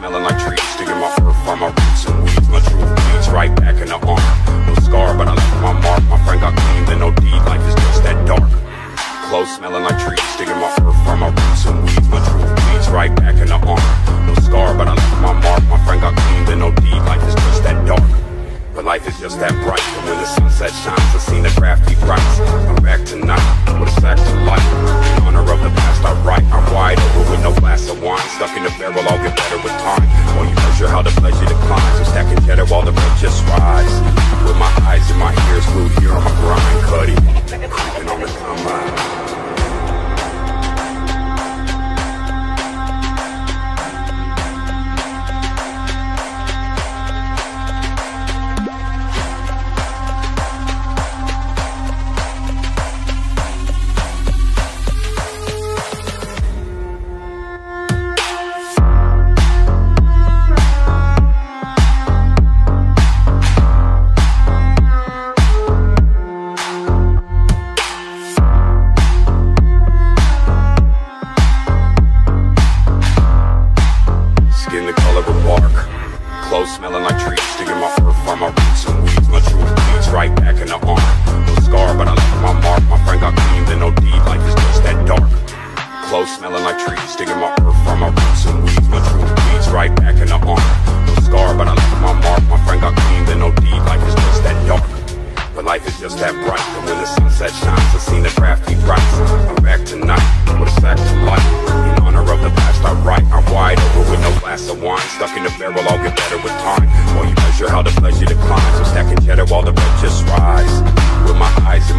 smelling like trees, digging my earth from my roots and weeds. My true bleeds right back in the arm. No scar, but I left my mark. My friend got clean, then no deed. Life is just that dark. Clothes smelling like trees, digging my earth from my roots and weeds. My true bleeds right back in the arm. No scar, but I left my mark. My friend got clean, then no deed. Life is just that dark. But life is just that bright. And when the sunset shines, I seen the crafty rights. I'm back tonight with a sack to life. In honor of the past I write. I'm wide over with no glass of wine. Stuck in the barrel, I'll get better with time. While you measure how the pleasure declines. I'm stacking cheddar while the rent just rise. With my eyes and my ears glued here on my grind. Cuddy, creeping on the combine. Clothes smelling like trees, digging my earth from my roots and weeds. My true bleeds right back in the arm. No scar, but I left my mark. My friend got clean, then no deed. Life is just that dark. Clothes smelling like trees, digging my earth from my roots and weeds. My true bleeds right back in the arm. No scar, but I left my mark. My friend got clean, then no deed. Life is just that dark. But life is just that bright. And when the sunset shines, I seen the crafty rights. I'm back tonight with a sack to life. In honor of the past I write. I'm wide over with no glass of wine. Stuck in the barrel, I'll get better with time. While you measure how the pleasure declines. I'm stacking cheddar while the rent just rise. With my eyes and